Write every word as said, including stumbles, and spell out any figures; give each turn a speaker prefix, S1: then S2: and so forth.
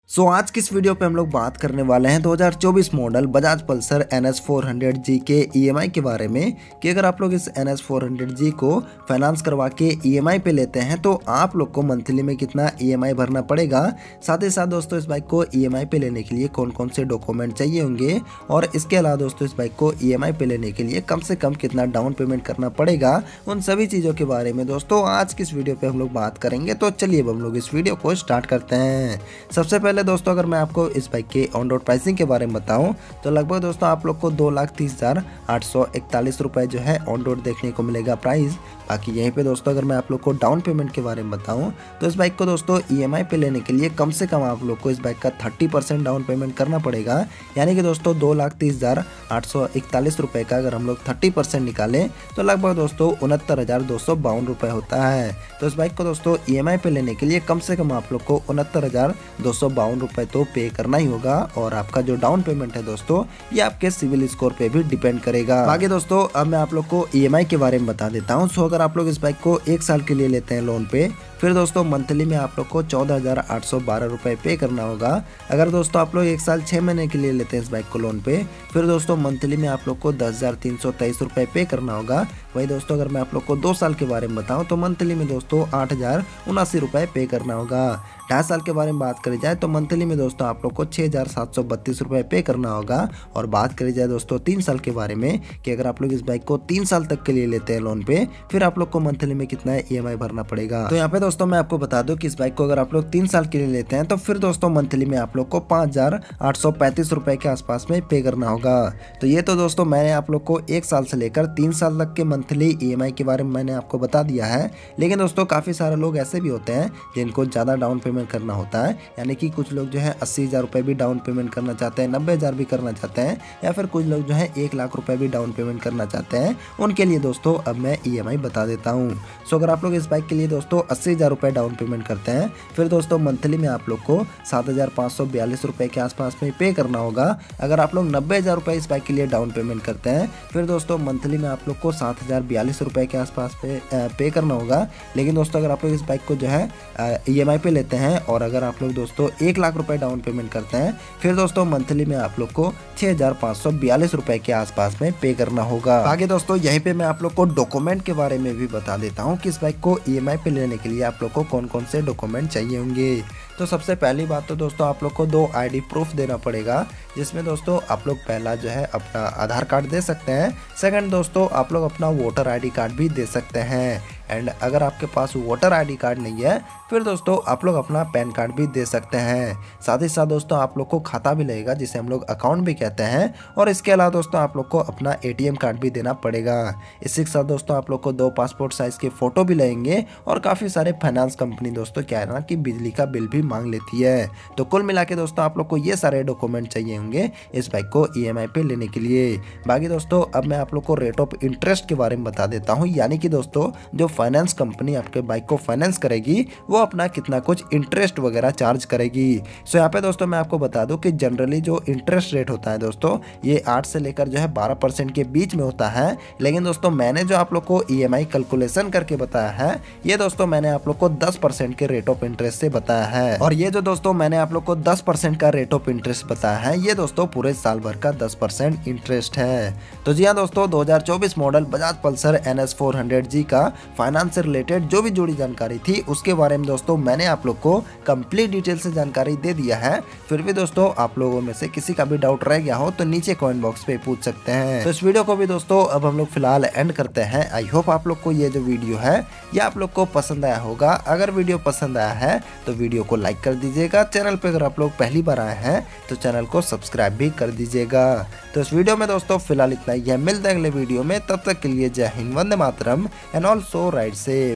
S1: सो so, आज की इस वीडियो पे हम लोग बात करने वाले हैं दो हज़ार चौबीस model Bajaj Pulsar N S four hundred G के ईएमआई के बारे में कि अगर आप लोग इस N S four hundred G को फाइनेंस करवा के ईएमआई पे लेते हैं तो आप लोग को मंथली में कितना ईएमआई भरना पड़ेगा। साथ ही साथ दोस्तों इस बाइक को ईएमआई पे लेने के लिए कौन कौन से डॉक्यूमेंट चाहिए होंगे और इसके अलावा दोस्तों इस बाइक को ईएमआई पे लेने के लिए कम से कम कितना डाउन पेमेंट करना पड़ेगा, उन सभी चीज़ों के बारे में दोस्तों आज की इस वीडियो पे हम लोग बात करेंगे। तो चलिए अब हम लोग इस वीडियो को स्टार्ट करते हैं। सबसे पहले दोस्तों अगर मैं आपको इस बाइक के ऑन रोड प्राइसिंग के बारे में बताऊं तो लगभग दोस्तों आप लोग को दो लाख तीस हजार आठ सौ इकतालीस रुपए जो है ऑन रोड देखने को मिलेगा प्राइस। बाकी यहीं पे दोस्तों अगर मैं आप लोग को डाउन पेमेंट के बारे में बताऊं तो इस बाइक को दोस्तों ईएमआई पे लेने के लिए कम से कम आप लोग को इस बाइक का तीस परसेंट डाउन पेमेंट करना पड़ेगा। यानी कि दोस्तों दो लाख तीस हजार आठ सौ इकतालीस रुपए का अगर हम लोग तीस परसेंट निकालें तो लगभग दोस्तों उनहत्तर हजार दो सौ बावन रुपए होता है। तो इस बाइक को दोस्तों ईएमआई पे लेने के लिए कम से कम आप लोग को उनहत्तर हजार दो सौ बावन रुपए तो पे करना ही होगा और आपका जो डाउन पेमेंट है दोस्तों ये आपके सिविल स्कोर पे भी डिपेंड करेगा। आगे दोस्तों अब मैं आप लोग को ईएमआई के बारे में बता देता हूँ। सो अगर आप लोग इस बाइक को एक साल के लिए लेते हैं लोन पे फिर दोस्तों मंथली में आप लोग को चौदह हजार आठ सौ बारह रुपए पे करना होगा। अगर दोस्तों आप लोग एक साल छः महीने के लिए लेते हैं इस बाइक को लोन पे फिर दोस्तों मंथली में आप लोग को दस हजार तीन सौ तेईस रुपए पे करना होगा। वही दोस्तों अगर मैं आप लोग को दो साल के बारे में बताऊं तो मंथली में दोस्तों आठ हजार उनासी रुपए पे करना होगा। ढाई साल के बारे में बात करी जाए तो मंथली में दोस्तों आप लोग को छः हजार सात सौ बत्तीस रुपए पे करना होगा। और बात करी जाए दोस्तों तीन साल के बारे में कि अगर आप लोग इस बाइक को तीन साल तक के लिए लेते हैं लोन पे फिर आप लोग को मंथली में कितना ईएमआई भरना पड़ेगा। तो यहाँ पे दोस्तों मैं आपको बता दूं कि इस बाइक को अगर आप लोग तीन साल के लिए लेते हैं तो फिर दोस्तों मंथली में आप लोग को पाँच हजार आठ सौ पैंतीस रुपए के आसपास में पे करना होगा। तो ये तो दोस्तों मैंने आप लोग को एक साल से लेकर तीन साल तक के मंथली ईएमआई के बारे में मैंने आपको बता दिया है। लेकिन दोस्तों काफ़ी सारे लोग ऐसे भी होते हैं जिनको ज़्यादा डाउन पेमेंट करना होता है, यानी कि कुछ लोग जो है अस्सी हज़ार रुपये भी डाउन पेमेंट करना चाहते हैं, नब्बे हज़ार भी करना चाहते हैं या फिर कुछ लोग जो है एक लाख रुपए भी डाउन पेमेंट करना चाहते हैं। उनके लिए दोस्तों अब मैं ईएमआई बता देता हूँ। सो अगर आप लोग इस बाइक के लिए दोस्तों अस्सी हज़ार रुपये डाउन पेमेंट करते हैं फिर दोस्तों मंथली में आप लोग को सात हज़ार पाँच सौ बयालीस रुपये के आसपास में पे करना होगा। अगर आप लोग नब्बे हज़ार रुपये इस बाइक के लिए डाउन पेमेंट करते हैं फिर दोस्तों मंथली में आप लोग को सात हज़ार बयालीस रुपये के आसपास पे पे करना होगा। लेकिन दोस्तों अगर आप लोग इस बाइक को जो है ईएमआई पे लेते हैं और अगर आप लोग दोस्तों एक लाख रुपए डाउन पेमेंट करते हैं फिर दोस्तों मंथली में आप लोग को छः हजार पाँच सौ बयालीस रुपए के आसपास में पे करना होगा। आगे दोस्तों यहीं पे मैं आप लोग को डॉक्यूमेंट के बारे में भी बता देता हूँ कि इस बाइक को ईएमआई पे लेने के लिए आप लोग को कौन कौन से डॉक्यूमेंट चाहिए होंगे। तो सबसे पहली बात तो दोस्तों आप लोग को दो आईडी प्रूफ देना पड़ेगा, जिसमें दोस्तों आप लोग पहला जो है अपना आधार कार्ड दे सकते हैं, सेकंड दोस्तों आप लोग अपना वोटर आईडी कार्ड भी दे सकते हैं। एंड अगर आपके पास वोटर आईडी कार्ड नहीं है फिर दोस्तों आप लोग अपना पैन कार्ड भी दे सकते हैं। साथ ही साथ दोस्तों आप लोग को खाता भी लगेगा जिसे हम लोग अकाउंट भी कहते हैं। और इसके अलावा दोस्तों आप लोग को अपना एटीएम कार्ड भी देना पड़ेगा। इसी के साथ दोस्तों आप लोग को दो पासपोर्ट साइज के फोटो भी लगेंगे और काफ़ी सारे फाइनेंस कंपनी दोस्तों क्या है ना कि बिजली का बिल भी मांग लेती है। तो कुल मिला के दोस्तों आप लोग को ये सारे डॉक्यूमेंट चाहिए होंगे इस बाइक को ईएमआई पे लेने के लिए। बाकी दोस्तों अब मैं आप लोग को रेट ऑफ इंटरेस्ट के बारे में बता देता हूँ, यानी कि दोस्तों जो फाइनेंस कंपनी आपके बाइक को फाइनेंस करेगी वो अपना कितना कुछ इंटरेस्ट वगैरह चार्ज करेगी। सो यहाँ पे दोस्तों मैं आपको बता दूं कि जनरली जो इंटरेस्ट रेट होता है दोस्तों ये आठ से लेकर जो है बारह परसेंट के बीच में होता है। लेकिन दोस्तों मैंने जो आप लोग को ईएमआई कैलकुलेशन करके बताया है ये दोस्तों मैंने आप लोग को दस परसेंट के रेट ऑफ इंटरेस्ट से बताया है। और ये जो दोस्तों मैंने आप लोग को दस परसेंट का रेट ऑफ इंटरेस्ट बताया है ये दोस्तों पूरे साल भर का दस परसेंट इंटरेस्ट है। तो जी हाँ दोस्तों दो हजार चौबीस model Bajaj Pulsar N S four hundred G का फाइनेंस से रिलेटेड जो भी जुड़ी जानकारी थी उसके बारे में दोस्तों मैंने आप लोग को कंप्लीट डिटेल से जानकारी दे दिया है। फिर भी दोस्तों आप लोगों में से किसी का भी डाउट रह गया हो तो नीचे कमेंट बॉक्स पे पूछ सकते हैं। तो इस वीडियो को भी दोस्तों अब हम लोग फिलहाल एंड करते हैं। आई होप आप लोग को ये जो वीडियो है ये आप लोग को पसंद आया होगा। अगर वीडियो पसंद आया है तो वीडियो को लाइक कर दीजिएगा। चैनल पे अगर आप लोग पहली बार आए हैं तो चैनल को सब्सक्राइब भी कर दीजिएगा। तो इस वीडियो में दोस्तों फिलहाल इतना ही है, मिलते हैं अगले वीडियो में। तब तक के लिए जय हिंद, वंदे मातरम एंड ऑल्सो राइट से।